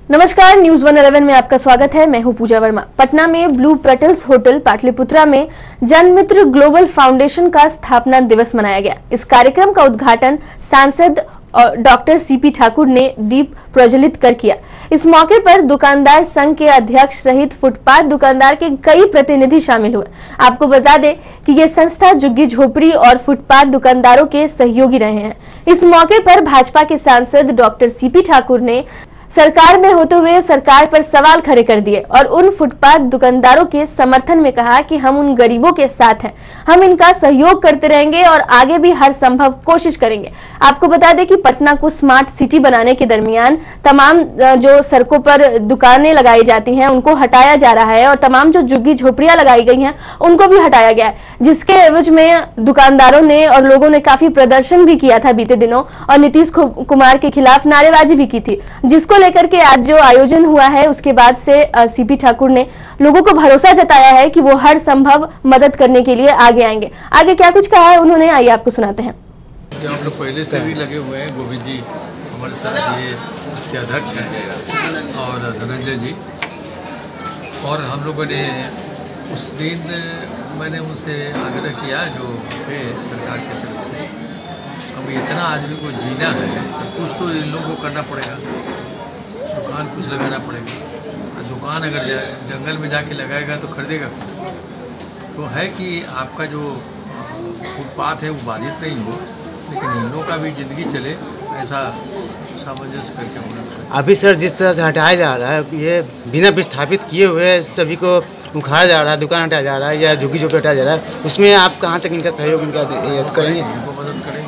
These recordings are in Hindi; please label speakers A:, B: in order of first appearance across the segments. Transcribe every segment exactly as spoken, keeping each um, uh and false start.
A: नमस्कार, न्यूज वन इलेवन में आपका स्वागत है। मैं हूं पूजा वर्मा। पटना में ब्लू पेटल्स होटल पाटलिपुत्रा में जनमित्र ग्लोबल फाउंडेशन का स्थापना दिवस मनाया गया। इस कार्यक्रम का उद्घाटन सांसद डॉक्टर सीपी ठाकुर ने दीप प्रज्वलित कर किया। इस मौके पर दुकानदार संघ के अध्यक्ष सहित फुटपाथ दुकानदार के कई प्रतिनिधि शामिल हुए। आपको बता दें कि ये संस्था झुग्गी झोपड़ी और फुटपाथ दुकानदारों के सहयोगी रहे हैं। इस मौके पर भाजपा के सांसद डॉक्टर सीपी ठाकुर ने सरकार में होते हुए सरकार पर सवाल खड़े कर दिए और उन फुटपाथ दुकानदारों के समर्थन में कहा कि हम उन गरीबों के साथ हैं, हम इनका सहयोग करते रहेंगे और आगे भी हर संभव कोशिश करेंगे। आपको बता दें कि पटना को स्मार्ट सिटी बनाने के दरमियान तमाम जो सड़कों पर दुकानें लगाई जाती हैं उनको हटाया जा रहा है और तमाम जो झुग्गी झोपड़ियां लगाई गई हैं उनको भी हटाया गया है, जिसके एवज में दुकानदारों ने और लोगों ने काफी प्रदर्शन भी किया था बीते दिनों और नीतीश कुमार के खिलाफ नारेबाजी भी की थी, जिसको लेकर के आज जो आयोजन हुआ है उसके बाद से सीपी ठाकुर ने लोगों को भरोसा जताया है कि वो हर संभव मदद करने के लिए आगे आएंगे। आगे क्या कुछ कहा है उन्होंने, आइए आपको सुनाते हैं।
B: हम लोग पहले से भी लगे हुए हैं। गोविंद जी हमारे साथ ये इसके अध्यक्ष हैं और धनंजय जी, और हम लोगों ने उस दिन मैंने उनसे आग्रह किया जो थे सरकार की तरफ से, अब इतना आदमी को जीना है तो कुछ तो इन लोगों को करना पड़ेगा, दुकान कुछ लगाना पड़ेगा। दुकान अगर जंगल में जाके लगाएगा तो खरीदेगा कौन? तो है कि आपका जो फुटपाथ है वो बाधित नहीं हो, लेकिन इन लोगों का भी जिंदगी चले, ऐसा सामंजस्य करके होना चाहिए।
C: अभी सर जिस तरह से हटाया जा रहा है, ये बिना विस्थापित किए हुए सभी को उखाड़ा जा रहा है, दुकान हटाया जा रहा है या झुग्गी झोपड़ी हटाया जा रहा है, उसमें आप कहाँ तक इनका सहयोग इनका करेंगे?
B: इनको मदद करेंगे।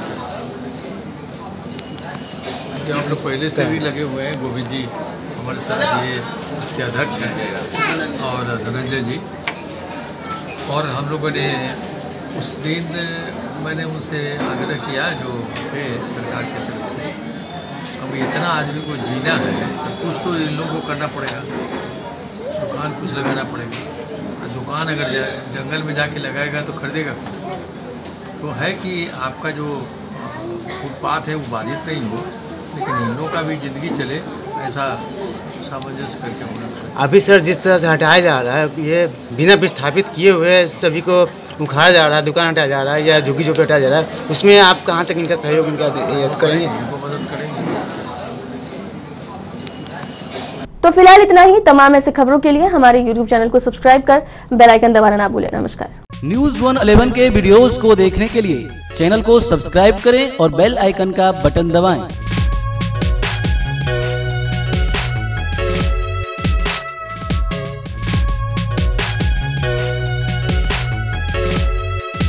B: हम लोग पहले से भी लगे हुए हैं। गोविंद जी हमारे साथ ये इसके अध्यक्ष हैं और धनंजय जी, और हम लोगों ने उस दिन मैंने उनसे आग्रह किया जो थे सरकार की तरफ से, अब इतना आदमी को जीना है तो कुछ तो इन लोगों को करना पड़ेगा, दुकान कुछ लगाना पड़ेगा। दुकान अगर जंगल में जाके लगाएगा तो खरीदेगा कौन? तो है कि आपका जो फुटपाथ है वो बाधित नहीं हो, लेकिन इन लोगों का भी जिंदगी चले, ऐसा सामंजस्य करके होना चाहिए।
C: अभी सर जिस तरह से हटाया जा रहा है, ये बिना विस्थापित किए हुए सभी को उखाड़ा जा रहा है, दुकान हटाया जा रहा है या झुग्गी झोपड़ी हटाया जा रहा है, उसमें आप कहाँ तक इनका सहयोग इनका करेंगे?
B: इनको मदद करेंगे।
A: तो फिलहाल इतना ही। तमाम ऐसे खबरों के लिए हमारे यूट्यूब चैनल को सब्सक्राइब कर बेल आइकन दबाना ना भूलें। नमस्कार।
D: न्यूज वन इलेवन के वीडियोस को देखने के लिए चैनल को सब्सक्राइब करें और बेल आइकन का बटन दबाएं।